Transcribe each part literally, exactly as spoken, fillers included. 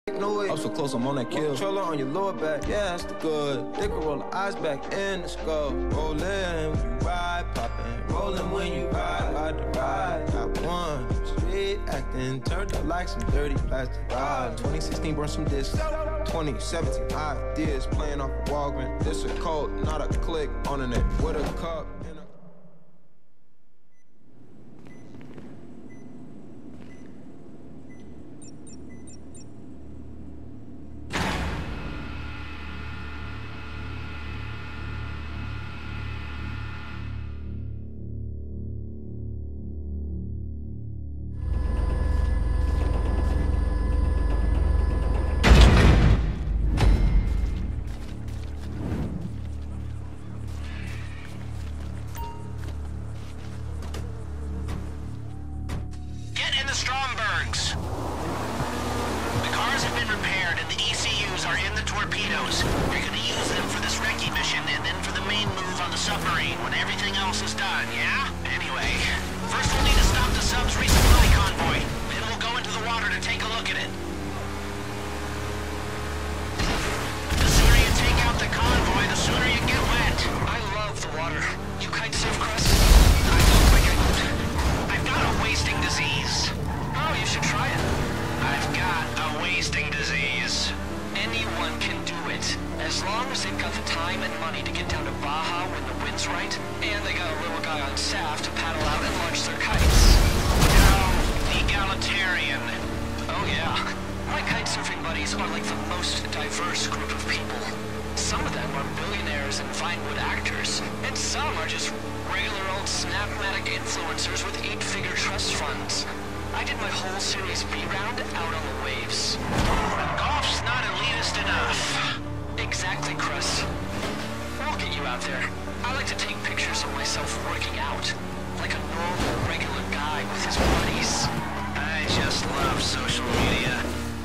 I'm so close, I'm on that kill. Controller on your lower back, yeah, that's the good. Dick will roll the eyes back in the skull. Rollin' when you ride, poppin'. Rollin' when you ride, ride the ride. Got one, street acting, turned up like some dirty plastic ride. twenty sixteen, burn some discs. twenty seventeen, ideas playing off of Walgreens. This a cult, not a click on the net with a cup. Strombergs. The cars have been repaired and the E C Us are in the torpedoes. You're gonna use them for this recce mission and then for the main move on the submarine when everything else is done, yeah? Anyway, first we'll need to stop the sub's resupply convoy. Then we'll go into the water to take a look at it. The sooner you take out the convoy, the sooner you get wet. I love the water. You kitesurf, Chris? I look like I... I've got a wasting disease. Oh, you should try it. I've got a wasting disease. Anyone can do it, as long as they've got the time and money to get down to Baja when the wind's right, and they got a little guy on staff to paddle out and launch their kites. Now, the egalitarian. Oh yeah. My kitesurfing buddies are like the most diverse group of people. Some of them are billionaires and Vinewood actors, and some are just regular old Snapmatic influencers with eight-figure trust funds. I did my whole Series B round out on the waves. Golf's not elitist enough. Exactly, Chris. We'll get you out there. I like to take pictures of myself working out, like a normal, regular guy with his buddies. I just love social media.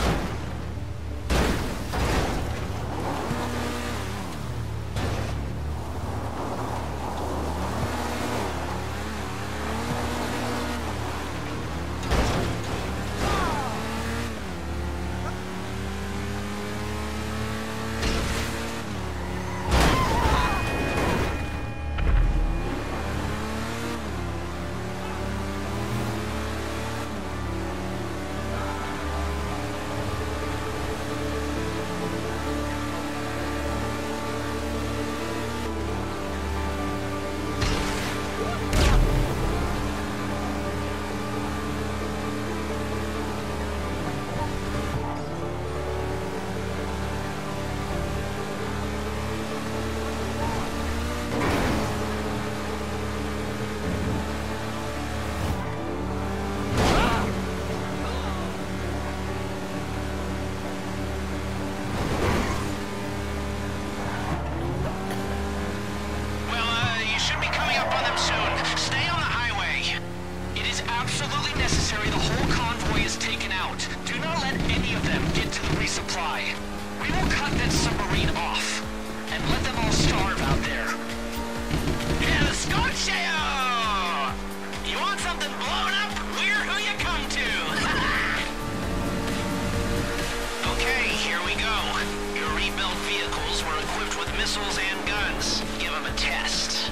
We will cut that submarine off and let them all starve out there. El Scorchio! You want something blown up? We're who you come to! Okay, here we go. Your rebuilt vehicles were equipped with missiles and guns. Give them a test.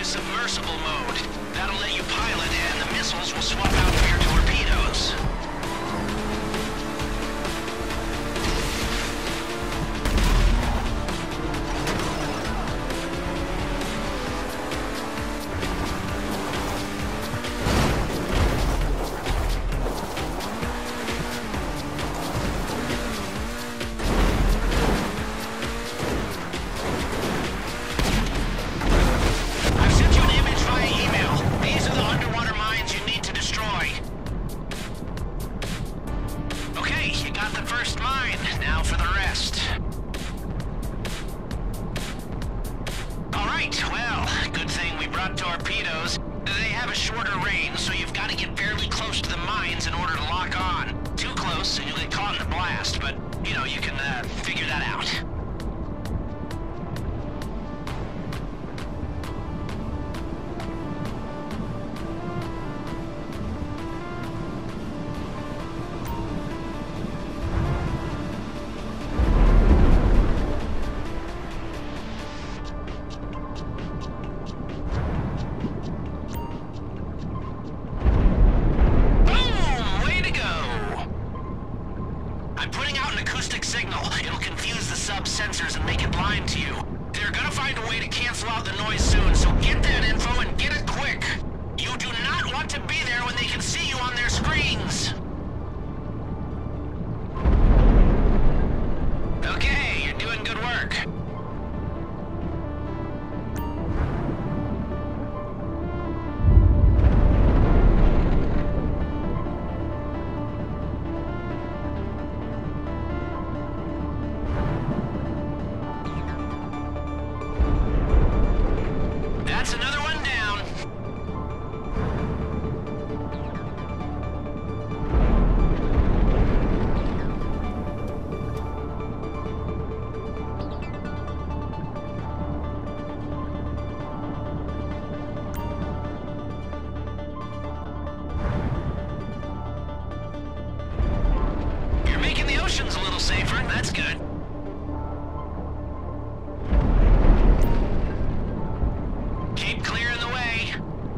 Submersible mode. That'll let you pilot and the missiles will swap out for your torpedoes. got the first mine. Now for the rest. Alright, well, good thing we brought torpedoes. They have a shorter range, so you've got to get fairly close to the mines in order to lock on. Too close, and you'll get caught in the blast, but, you know, you can uh, figure that out. Sensors and make it blind to you. They're gonna find a way to cancel out the noise soon, so get that info and get it quick. You do not want to be there when they can see you on their screens. Okay, you're doing good work. That's another one down. You're making the oceans a little safer. That's good. Keep clearing the way.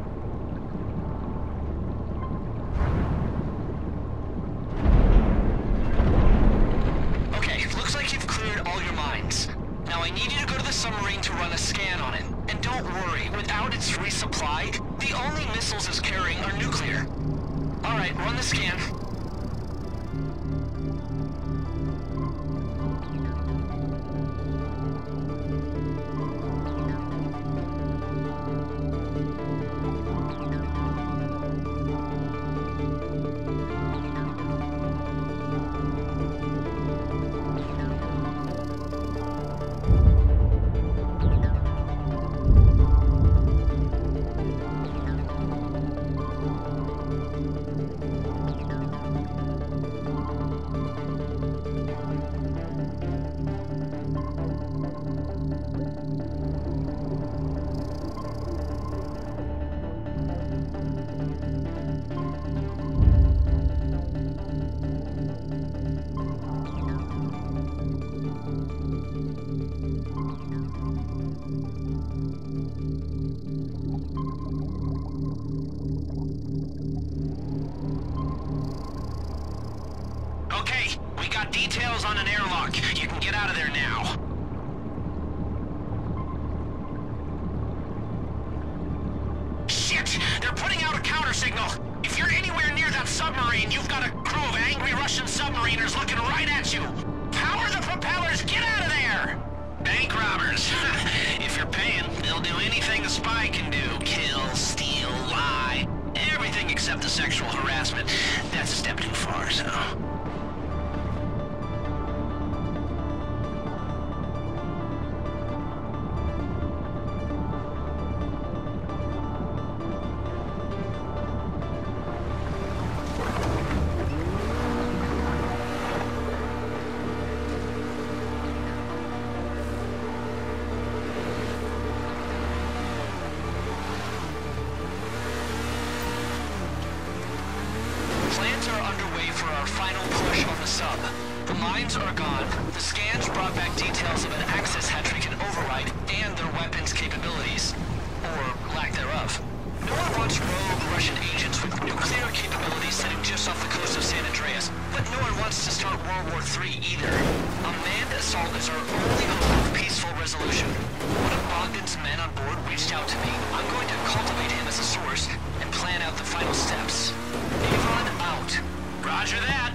Okay, looks like you've cleared all your mines. Now I need you to go to the submarine to run a scan on it. And don't worry, without its resupply, the only missiles it's carrying are nuclear. Alright, run the scan. Okay, we got details on an airlock. You can get out of there now. Shit! They're putting out a counter signal. If you're anywhere near that submarine, you've got a crew of angry Russian submariners looking right at you. Power the propellers! Get out of there! Bank robbers. If you're paying, they'll do anything a spy can do. Kill, steal, lie. Everything except the sexual harassment. That's a step too far, so... Plans are underway for our final push on the sub. The mines are gone. The scans brought back details of an access hatch we can override and their weapons capabilities. Or lack thereof. No one wants rogue Russian agents with nuclear capabilities sitting just off the coast of San Andreas, but no one wants to start World War Three either. A manned assault is our only hope of peaceful resolution. One of Bogdan's men on board reached out to me. I'm going to cultivate him as a source and plan out the final steps. Avon out. Roger that.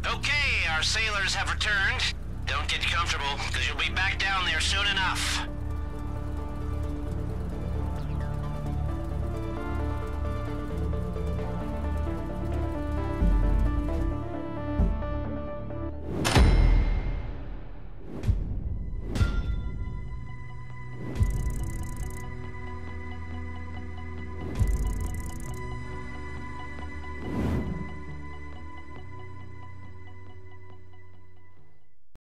Okay, our sailors have returned. Don't get comfortable, because you'll be back down there soon enough.